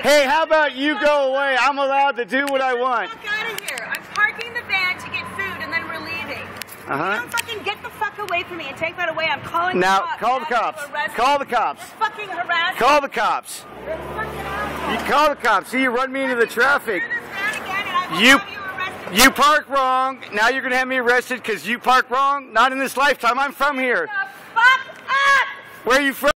Hey, how about you go away? I'm allowed to do what I want. Get the fuck out of here. I'm parking the van to get food and then we're leaving. You don't fucking get the fuck away from me and take that away. I'm calling the cops. Now, call the cops. Call the cops. You're fucking harassing. Call the cops. You're fucking asshole. You call the cops. See, you run me into the traffic. Do this van again and I will have you arrested. You park wrong. Now you're going to have me arrested because you parked wrong? Not in this lifetime. I'm from here. Shut the fuck up! Where are you from?